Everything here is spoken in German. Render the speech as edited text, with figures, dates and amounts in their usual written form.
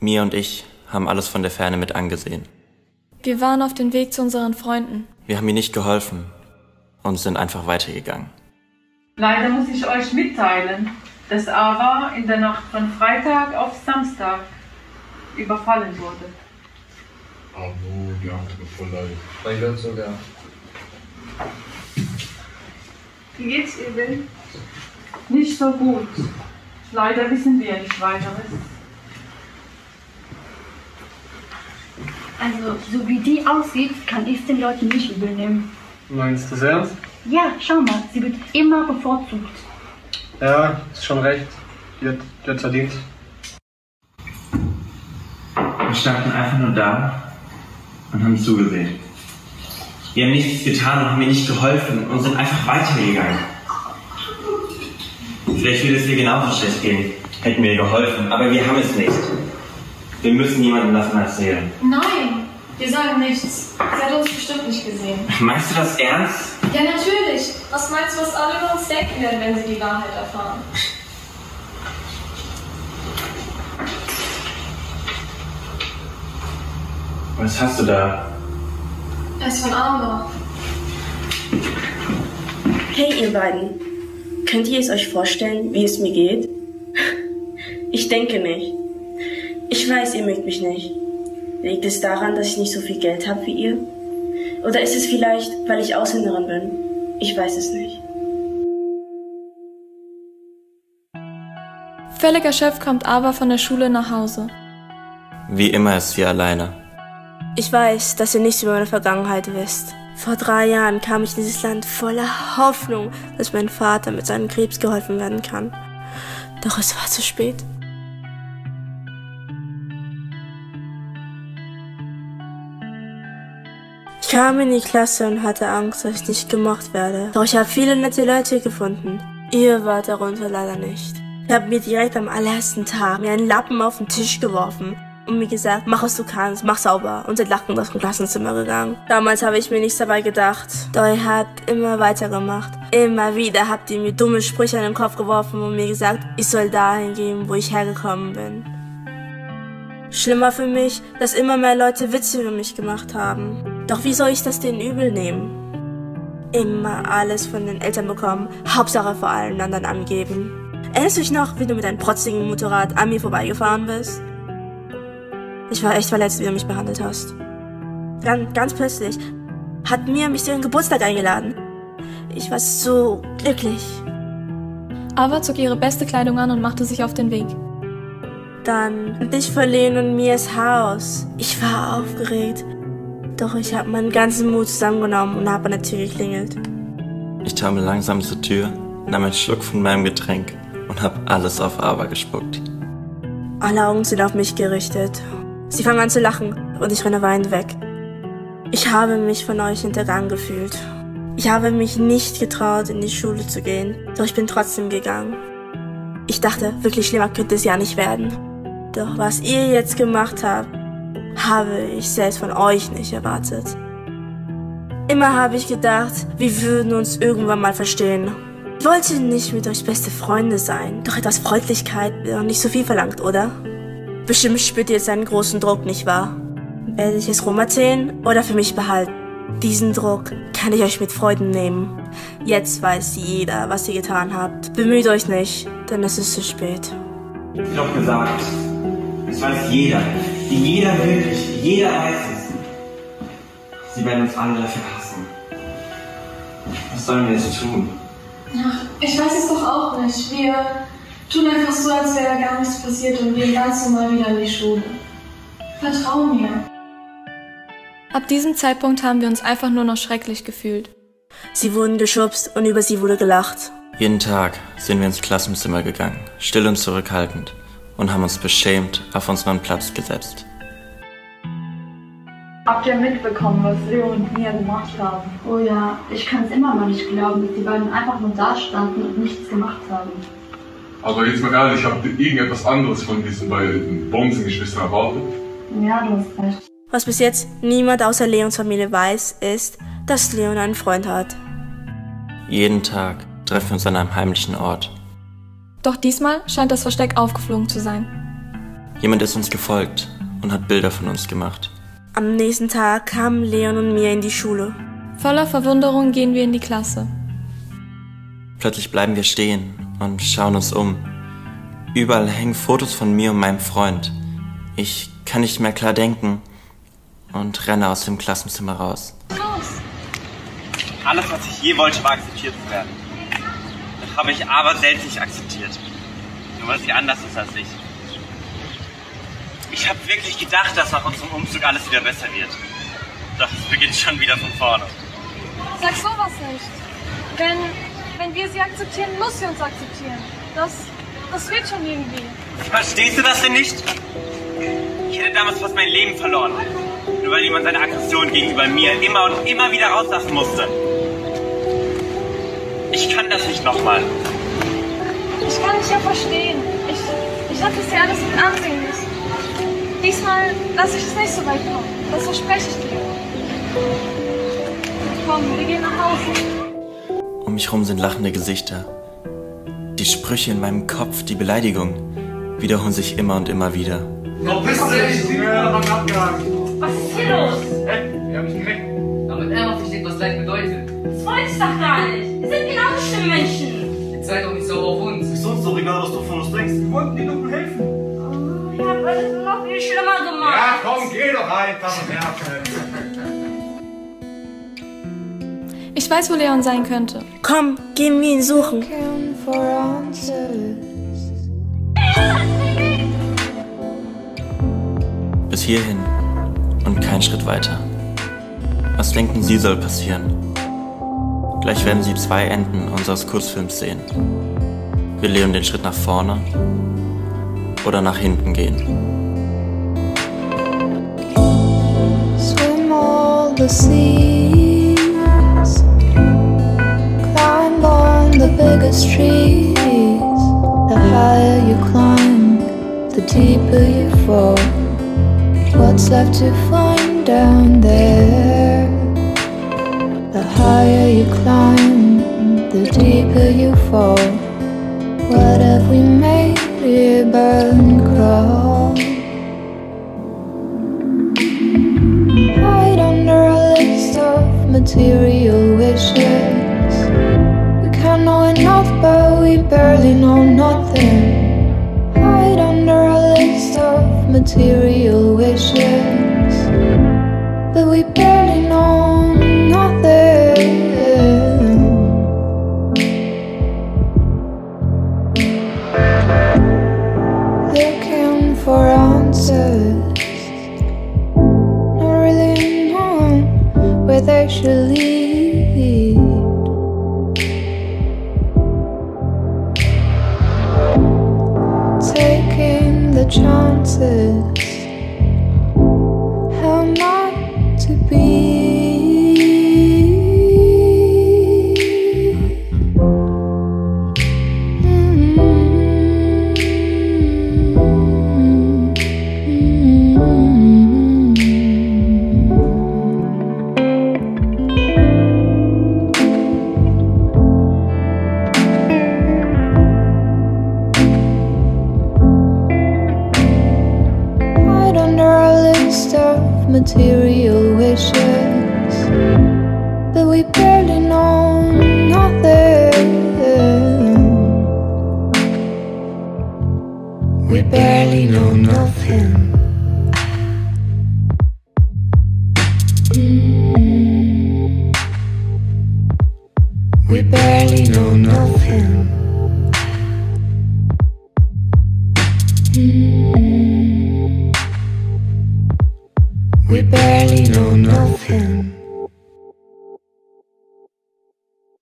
Mia und ich haben alles von der Ferne mit angesehen. Wir waren auf dem Weg zu unseren Freunden. Wir haben ihr nicht geholfen und sind einfach weitergegangen. Leider muss ich euch mitteilen, dass Ava in der Nacht von Freitag auf Samstag überfallen wurde. Oh, die Arme tut mir voll leid. Bei Gott sogar. Wie geht's ihr denn? Nicht so gut. Leider wissen wir nicht weiteres. Also, so wie die aussieht, kann ich es den Leuten nicht übel nehmen. Meinst du das ernst? Ja, schau mal, sie wird immer bevorzugt. Ja, ist schon recht. Die hat verdient. Wir standen einfach nur da und haben zugesehen. Wir haben nichts getan und haben ihr nicht geholfen und sind einfach weitergegangen. Vielleicht würde es ihr genauso schlecht gehen, hätten wir ihr geholfen, aber wir haben es nicht. Wir müssen niemandem davon erzählen. Nein, wir sagen nichts. Sie hat uns bestimmt nicht gesehen. Meinst du das ernst? Ja, natürlich. Was meinst du, was alle über uns denken werden, wenn sie die Wahrheit erfahren? Was hast du da? Er ist von Ava. Hey ihr beiden, könnt ihr es euch vorstellen, wie es mir geht? Ich denke nicht. Ich weiß, ihr mögt mich nicht. Liegt es daran, dass ich nicht so viel Geld habe wie ihr? Oder ist es vielleicht, weil ich Ausländerin bin? Ich weiß es nicht. Völlig erschöpft kommt Ava von der Schule nach Hause. Wie immer ist sie alleine. Ich weiß, dass ihr nichts über meine Vergangenheit wisst. Vor 3 Jahren kam ich in dieses Land voller Hoffnung, dass mein Vater mit seinem Krebs geholfen werden kann. Doch es war zu spät. Ich kam in die Klasse und hatte Angst, dass ich nicht gemocht werde. Doch ich habe viele nette Leute gefunden. Ihr wart darunter leider nicht. Ihr habt mir direkt am allerersten Tag mir einen Lappen auf den Tisch geworfen und mir gesagt, mach was du kannst, mach sauber, und seid lachend aus dem Klassenzimmer gegangen. Damals habe ich mir nichts dabei gedacht. Doch ihr habt immer weitergemacht. Immer wieder habt ihr mir dumme Sprüche an den Kopf geworfen und mir gesagt, ich soll dahin gehen, wo ich hergekommen bin. Schlimmer für mich, dass immer mehr Leute Witze über mich gemacht haben. Doch wie soll ich das denen übel nehmen? Immer alles von den Eltern bekommen, Hauptsache vor allen anderen angeben. Erinnerst du dich noch, wie du mit deinem protzigen Motorrad an mir vorbeigefahren bist? Ich war echt verletzt, wie du mich behandelt hast. Ganz plötzlich hat Mia mich zu ihrem Geburtstag eingeladen. Ich war so glücklich. Ava zog ihre beste Kleidung an und machte sich auf den Weg. Dann dich verliehen und Mias Haus. Ich war aufgeregt. Doch ich habe meinen ganzen Mut zusammengenommen und habe an der Tür geklingelt. Ich taumel langsam zur Tür, nahm einen Schluck von meinem Getränk und habe alles auf Ava gespuckt. Alle Augen sind auf mich gerichtet. Sie fangen an zu lachen und ich renne weinend weg. Ich habe mich von euch hintergangen gefühlt. Ich habe mich nicht getraut, in die Schule zu gehen, doch ich bin trotzdem gegangen. Ich dachte, wirklich schlimmer könnte es ja nicht werden. Doch was ihr jetzt gemacht habt, habe ich selbst von euch nicht erwartet. Immer habe ich gedacht, wir würden uns irgendwann mal verstehen. Ich wollte nicht mit euch beste Freunde sein, doch etwas Freundlichkeit wäre doch nicht so viel verlangt, oder? Bestimmt spürt ihr jetzt einen großen Druck, nicht wahr? Werde ich es Rom erzählen oder für mich behalten? Diesen Druck kann ich euch mit Freuden nehmen. Jetzt weiß jeder, was ihr getan habt. Bemüht euch nicht, denn es ist zu spät. Ich hab doch gesagt, es weiß jeder. Jeder wirklich, jeder weiß es. Sie werden uns alle dafür hassen. Was sollen wir jetzt tun? Ach, ich weiß es doch auch nicht. Wir tun einfach so, als wäre gar nichts passiert und gehen ganz normal wieder in die Schule. Vertrau mir. Ab diesem Zeitpunkt haben wir uns einfach nur noch schrecklich gefühlt. Sie wurden geschubst und über sie wurde gelacht. Jeden Tag sind wir ins Klassenzimmer gegangen, still und zurückhaltend, und haben uns beschämt auf unseren Platz gesetzt. Habt ihr mitbekommen, was Leo und Mia gemacht haben? Oh ja, ich kann es immer noch nicht glauben, dass die beiden einfach nur da standen und nichts gemacht haben. Aber jetzt mal ehrlich, habt ihr irgendetwas anderes von diesen beiden Bonzengeschwistern erwartet? Ja, du hast recht. Was bis jetzt niemand außer Leons Familie weiß, ist, dass Leon einen Freund hat. Jeden Tag treffen wir uns an einem heimlichen Ort. Doch diesmal scheint das Versteck aufgeflogen zu sein. Jemand ist uns gefolgt und hat Bilder von uns gemacht. Am nächsten Tag kamen Leon und Mia in die Schule. Voller Verwunderung gehen wir in die Klasse. Plötzlich bleiben wir stehen und schauen uns um. Überall hängen Fotos von mir und meinem Freund. Ich kann nicht mehr klar denken und renne aus dem Klassenzimmer raus. Alles, was ich je wollte, war akzeptiert zu werden. Das habe ich aber selbst nicht akzeptiert. Nur weil sie anders ist als ich. Ich habe wirklich gedacht, dass nach unserem Umzug alles wieder besser wird. Doch es beginnt schon wieder von vorne. Sag sowas nicht. Wenn wir sie akzeptieren, muss sie uns akzeptieren. Das wird schon irgendwie. Verstehst du das denn nicht? Ich hätte damals fast mein Leben verloren. Nur weil jemand seine Aggression gegenüber mir immer und immer wieder rauslassen musste. Ich kann das nicht nochmal. Ich kann dich ja verstehen. Ich hatte es dir alles mit ansehen müssen. Diesmal lasse ich es nicht so weit kommen. Das verspreche ich dir. Komm, wir gehen nach Hause. Um mich herum sind lachende Gesichter. Die Sprüche in meinem Kopf, die Beleidigungen, wiederholen sich immer und immer wieder. Was ist hier los? Wir haben mich geweckt. Damit er noch versteht, was Leid bedeutet. Das wollte ich doch gar nicht. Wir sind genau schlimme Menschen. Jetzt seid doch nicht sauer auf uns. Ist uns doch egal, was du von uns denkst. Wir wollten dir doch nur helfen. Oh, ich hab alles noch viel schlimmer gemacht. Ja, komm, geh doch einfach nerven. Ich weiß, wo Leon sein könnte. Komm, gehen wir ihn suchen. Bis hierhin und kein Schritt weiter. Was denken Sie, soll passieren? Gleich werden Sie 2 Enden unseres Kurzfilms sehen. Will Leon den Schritt nach vorne oder nach hinten gehen? Swim all the seas, climb on the biggest trees. The higher you climb, the deeper you fall. What's left to find down there? The higher you climb, the deeper you fall. What have we made here but crawl? Hide under a list of material wishes. We can't know enough but we barely know nothing. Hide under a list of material wishes, but we barely know nothing. Looking for answers, not really knowing where they should lead. Taking the chances, how not to be. Material wishes, but we barely know nothing. We barely know nothing. We barely know nothing. We barely know nothing.